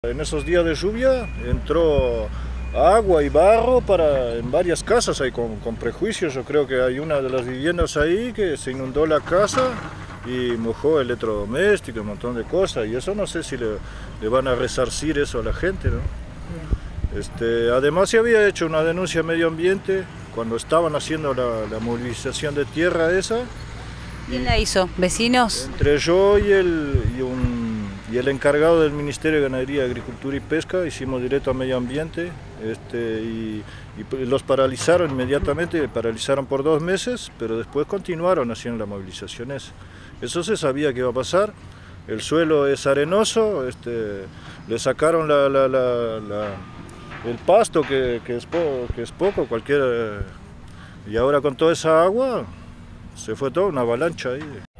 En esos días de lluvia entró agua y barro en varias casas ahí con prejuicios. Yo creo que hay una de las viviendas ahí que se inundó la casa y mojó electrodomésticos, un montón de cosas. Y eso no sé si le van a resarcir eso a la gente, ¿no? Además se había hecho una denuncia a medio ambiente cuando estaban haciendo la movilización de tierra esa. ¿Quién la hizo? ¿Vecinos? Entre yo y el encargado del Ministerio de Ganadería, Agricultura y Pesca, hicimos directo a medio ambiente y los paralizaron inmediatamente, paralizaron por 2 meses, pero después continuaron haciendo las movilizaciones. Eso se sabía que iba a pasar. El suelo es arenoso, le sacaron el pasto que es poco, y ahora con toda esa agua se fue toda una avalancha ahí.